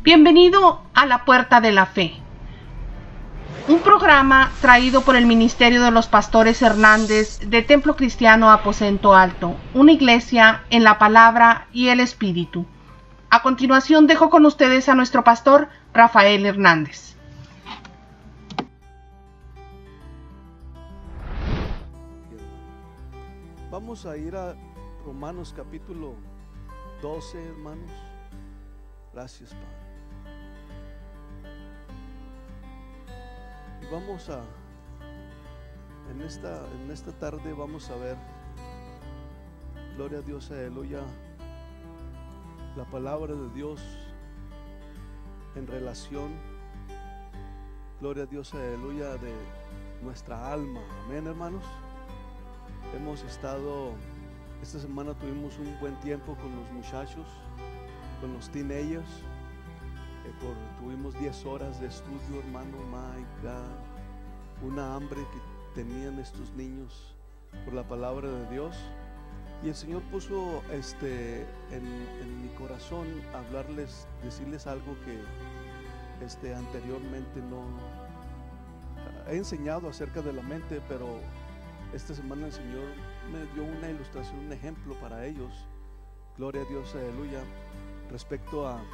Bienvenido a La Puerta de la Fe, un programa traído por el Ministerio de los Pastores Hernández de Templo Cristiano Aposento Alto, una iglesia en la palabra y el espíritu. A continuación dejo con ustedes a nuestro pastor Rafael Hernández. Vamos a ir a Romanos capítulo 12, hermanos. Gracias, Padre. Y vamos a, en esta tarde vamos a ver, gloria a Dios, aleluya, la palabra de Dios en relación, gloria a Dios, aleluya, de nuestra alma. Amén, hermanos. Hemos estado, esta semana tuvimos un buen tiempo con los muchachos, con los teenagers. Tuvimos 10 horas de estudio, hermano. My God, una hambre que tenían estos niños por la palabra de Dios. Y el Señor puso en mi corazón hablarles, decirles algo que anteriormente no he enseñado acerca de la mente, pero esta semana el Señor me dio una ilustración, un ejemplo para ellos, gloria a Dios, aleluya, respecto a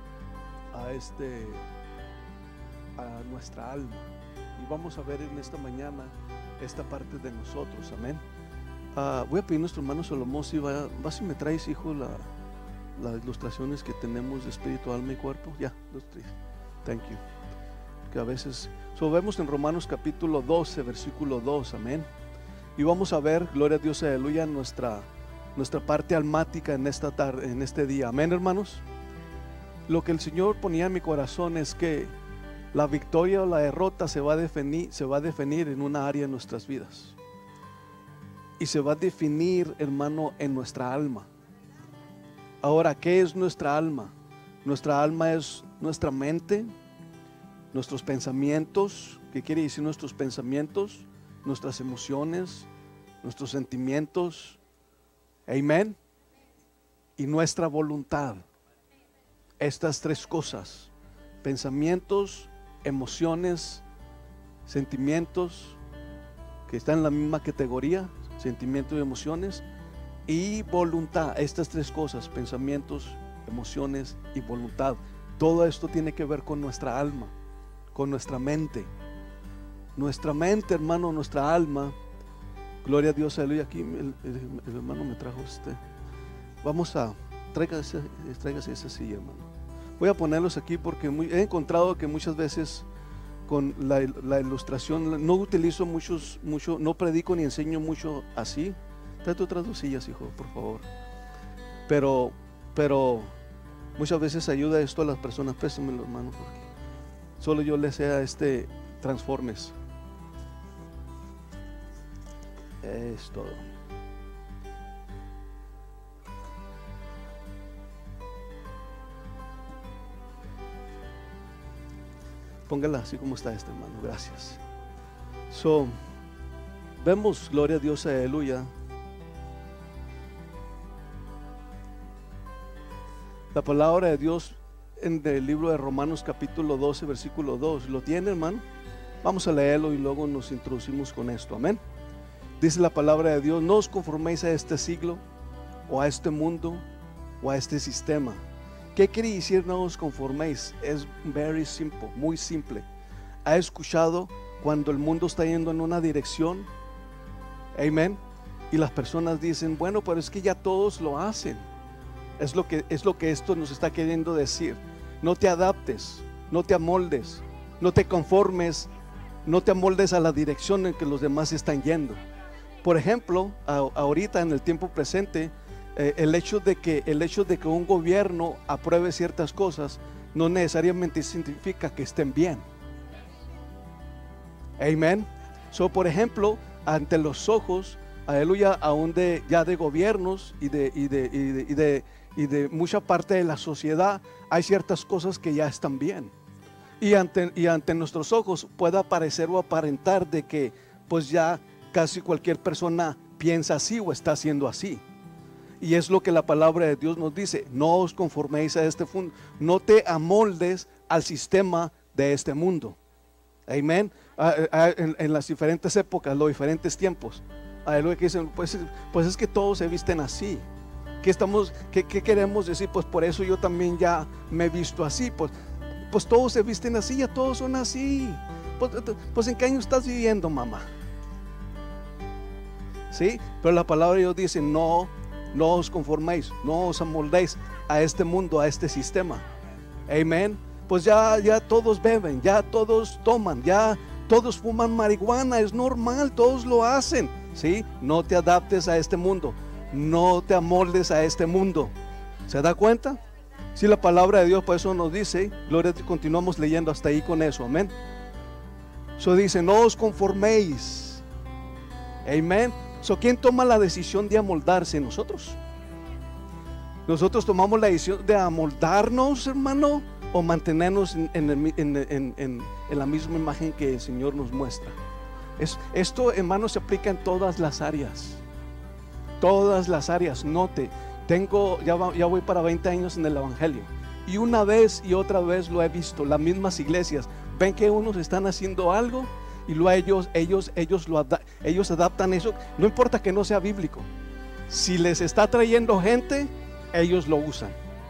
nuestra alma. Y vamos a ver en esta mañana esta parte de nosotros, amén. Voy a pedir a nuestro hermano Salomón si vas y me traes, hijo, las ilustraciones que tenemos de espíritu, alma y cuerpo. Ya, los tres. Thank you. Que a veces, vemos en Romanos capítulo 12, versículo 2, amén. Y vamos a ver, gloria a Dios, aleluya, nuestra parte almática en esta tarde, en este día, amén, hermanos. Lo que el Señor ponía en mi corazón es que la victoria o la derrota se va a definir en una área de nuestras vidas. Y se va a definir, hermano, en nuestra alma. Ahora, ¿qué es nuestra alma? Nuestra alma es nuestra mente, nuestros pensamientos. ¿Qué quiere decir nuestros pensamientos? Nuestras emociones, nuestros sentimientos, amén, y nuestra voluntad. Estas tres cosas: pensamientos, emociones, sentimientos, que están en la misma categoría, sentimientos y emociones, y voluntad. Estas tres cosas: pensamientos, emociones y voluntad. Todo esto tiene que ver con nuestra alma, con nuestra mente. Nuestra mente, hermano, nuestra alma, gloria a Dios, aleluya. Aquí el hermano me trajo Vamos a, tráigase esa silla, hermano. Voy a ponerlos aquí porque he encontrado que muchas veces con la ilustración no utilizo mucho, no predico ni enseño mucho así. Tráete otras dos sillas, hijo, por favor. Pero muchas veces ayuda esto a las personas. Préstamelo, hermano, porque solo yo le sea transformes. Es todo. Póngala así como está hermano, gracias. Vemos, gloria a Dios, aleluya, la palabra de Dios en el libro de Romanos capítulo 12, versículo 2. ¿Lo tiene, hermano? Vamos a leerlo y luego nos introducimos con esto, amén. Dice la palabra de Dios: no os conforméis a este siglo, o a este mundo, o a este sistema. ¿Qué quiere decir no os conforméis? Es very simple, muy simple. ¿Ha escuchado cuando el mundo está yendo en una dirección? Amén. Y las personas dicen: bueno, pero es que ya todos lo hacen. Es lo que esto nos está queriendo decir. No te adaptes, no te amoldes, no te conformes, no te amoldes a la dirección en que los demás están yendo. Por ejemplo, ahorita en el tiempo presente, el hecho de que un gobierno apruebe ciertas cosas no necesariamente significa que estén bien. Amén. Por ejemplo, ante los ojos, aleluya, aún ya de gobiernos y de mucha parte de la sociedad, hay ciertas cosas que ya están bien. Y ante nuestros ojos puede aparecer o aparentar de que pues ya casi cualquier persona piensa así o está haciendo así. Y es lo que la palabra de Dios nos dice: no os conforméis a este mundo, no te amoldes al sistema de este mundo. Amén. En las diferentes épocas, los diferentes tiempos, aleluya, que dicen, pues es que todos se visten así. ¿Qué queremos decir? Pues por eso yo también ya me he visto así. Pues todos se visten así, ya todos son así. Pues ¿en qué año estás viviendo, mamá? ¿Sí? Pero la palabra de Dios dice: no os conforméis, no os amoldéis a este mundo, a este sistema. Amén. Pues ya todos beben, ya todos toman, ya todos fuman marihuana, es normal, todos lo hacen. ¿Sí? No te adaptes a este mundo, no te amoldes a este mundo. ¿Se da cuenta? Si la palabra de Dios por eso nos dice, gloria a Dios, continuamos leyendo hasta ahí con eso, amén. Eso dice: no os conforméis. Amén. ¿Quién toma la decisión de amoldarse? Nosotros. Nosotros tomamos la decisión de amoldarnos, hermano, o mantenernos en la misma imagen que el Señor nos muestra. Esto, hermano, se aplica en todas las áreas. Todas las áreas. Note, ya voy para 20 años en el Evangelio, y una vez y otra vez lo he visto. Las mismas iglesias ven que unos están haciendo algo y luego ellos adaptan eso. No importa que no sea bíblico, si les está trayendo gente, ellos lo usan.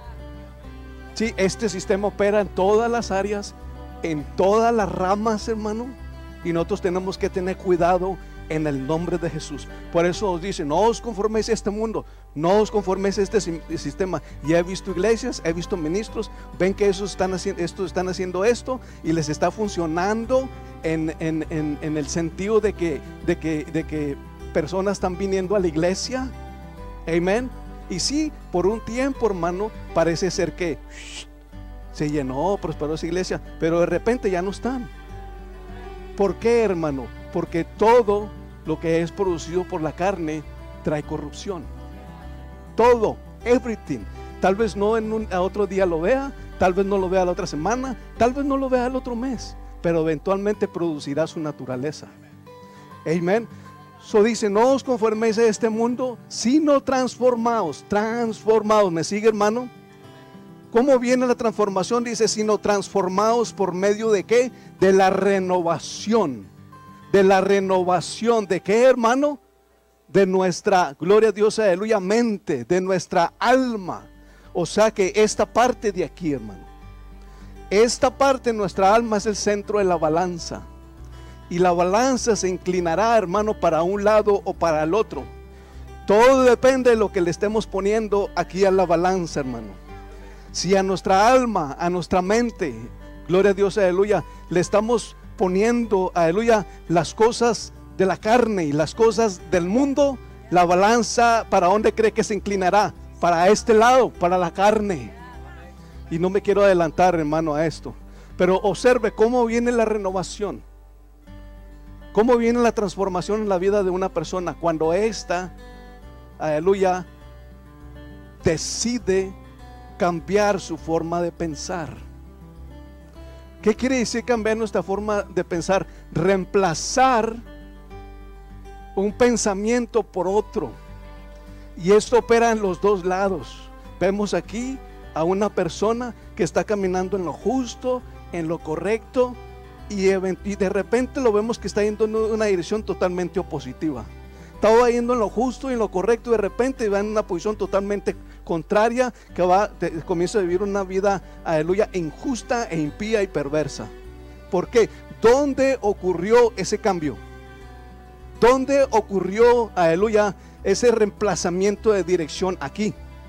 Sí, este sistema opera en todas las áreas, en todas las ramas, hermano, y nosotros tenemos que tener cuidado en el nombre de Jesús. Por eso os dice: no os conforméis a este mundo, no os conforméis a este sistema. Y he visto iglesias, he visto ministros, ven que están haciendo esto y les está funcionando en el sentido de que personas están viniendo a la iglesia. Amén. Y sí, por un tiempo, hermano, parece ser que se llenó, prosperó esa iglesia, pero de repente ya no están. ¿Por qué, hermano? Porque todo lo que es producido por la carne trae corrupción. Todo, everything. Tal vez no a otro día lo vea, tal vez no lo vea la otra semana, tal vez no lo vea el otro mes, pero eventualmente producirá su naturaleza. Amén. Dice: no os conforméis a este mundo, sino transformaos. ¿Me sigue, hermano? ¿Cómo viene la transformación? Dice: sino transformaos por medio de ¿qué? De la renovación. De la renovación de ¿qué, hermano? De nuestra, gloria a Dios, aleluya, mente, de nuestra alma. O sea que esta parte de aquí, hermano, esta parte de nuestra alma es el centro de la balanza. Y la balanza se inclinará, hermano, para un lado o para el otro. Todo depende de lo que le estemos poniendo aquí a la balanza, hermano. Si a nuestra alma, a nuestra mente, gloria a Dios, aleluya, le estamos poniendo, aleluya, las cosas de la carne y las cosas del mundo, la balanza, ¿para dónde cree que se inclinará? Para este lado, para la carne. Y no me quiero adelantar, hermano, a esto, pero observe cómo viene la renovación. ¿Cómo viene la transformación en la vida de una persona? Cuando ésta, aleluya, decide cambiar su forma de pensar. ¿Qué quiere decir cambiar nuestra forma de pensar? Reemplazar un pensamiento por otro. Y esto opera en los dos lados. Vemos aquí a una persona que está caminando en lo justo, en lo correcto, y de repente lo vemos que está yendo en una dirección totalmente opositiva. Estaba yendo en lo justo y en lo correcto, y de repente va en una posición totalmente contraria, que comienza a vivir una vida, aleluya, injusta e impía y perversa. ¿Por qué? ¿Dónde ocurrió ese cambio? ¿Dónde ocurrió, aleluya, ese reemplazamiento de dirección? Aquí.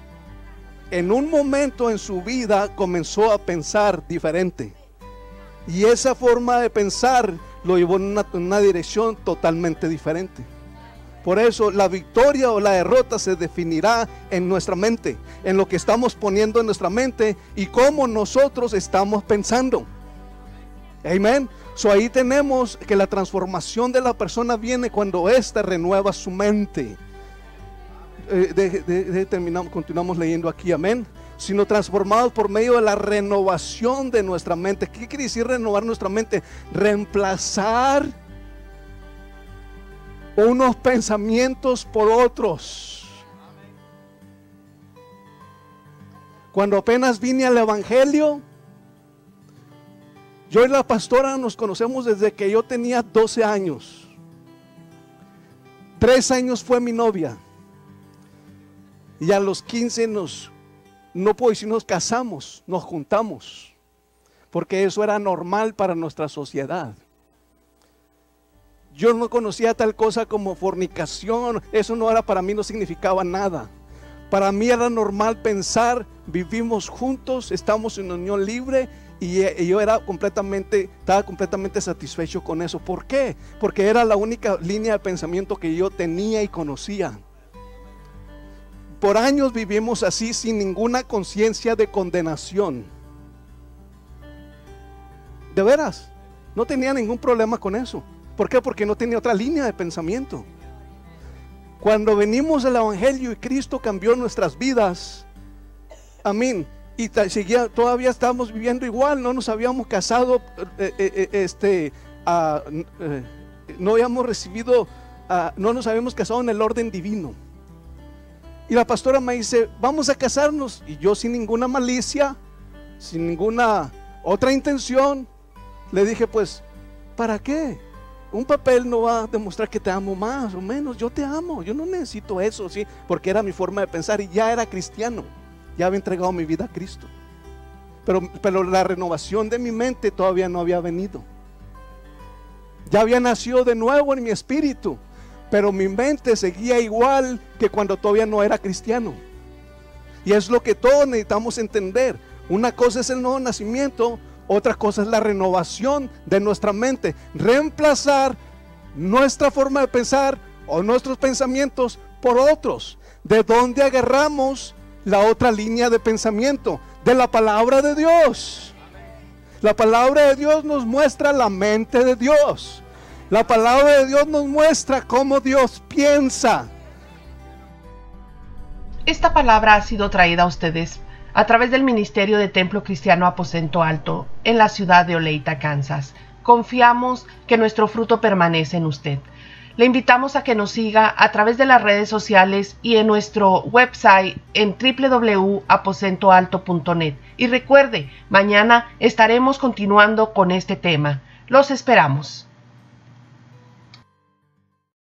En un momento en su vida comenzó a pensar diferente, y esa forma de pensar lo llevó en una dirección totalmente diferente. Por eso la victoria o la derrota se definirá en nuestra mente, en lo que estamos poniendo en nuestra mente y cómo nosotros estamos pensando. Amén. Ahí tenemos que la transformación de la persona viene cuando ésta renueva su mente. Continuamos leyendo aquí, amén. Sino transformados por medio de la renovación de nuestra mente. ¿Qué quiere decir renovar nuestra mente? Reemplazar unos pensamientos por otros. Cuando apenas vine al evangelio, yo y la pastora nos conocemos desde que yo tenía 12 años. 3 años fue mi novia. Y a los 15 no puedo decir nos casamos, nos juntamos. Porque eso era normal para nuestra sociedad. Yo no conocía tal cosa como fornicación. Eso no era para mí, no significaba nada. Para mí era normal pensar, vivimos juntos, estamos en unión libre. Y yo estaba completamente satisfecho con eso. ¿Por qué? Porque era la única línea de pensamiento que yo tenía y conocía. Por años vivimos así, sin ninguna conciencia de condenación. De veras, no tenía ningún problema con eso. ¿Por qué? Porque no tenía otra línea de pensamiento. Cuando venimos al evangelio y Cristo cambió nuestras vidas, amén, y todavía estábamos viviendo igual, no nos habíamos casado, no habíamos recibido, no nos habíamos casado en el orden divino. Y la pastora me dice, vamos a casarnos. Y yo, sin ninguna malicia, sin ninguna otra intención, le dije, pues, ¿para qué? Un papel no va a demostrar que te amo más o menos. Yo te amo, yo no necesito eso, ¿sí? Porque era mi forma de pensar y ya era cristiano. Ya había entregado mi vida a Cristo. Pero la renovación de mi mente todavía no había venido. Ya había nacido de nuevo en mi espíritu, pero mi mente seguía igual que cuando todavía no era cristiano. Y es lo que todos necesitamos entender. Una cosa es el nuevo nacimiento, otra cosa es la renovación de nuestra mente. Reemplazar nuestra forma de pensar o nuestros pensamientos por otros. ¿De dónde agarramos la otra línea de pensamiento? De la palabra de Dios. La palabra de Dios nos muestra la mente de Dios. La palabra de Dios nos muestra cómo Dios piensa. Esta palabra ha sido traída a ustedes a través del Ministerio de Templo Cristiano Aposento Alto en la ciudad de Olathe, Kansas. Confiamos que nuestro fruto permanece en usted. Le invitamos a que nos siga a través de las redes sociales y en nuestro website en www.aposentoalto.net. Y recuerde, mañana estaremos continuando con este tema. Los esperamos.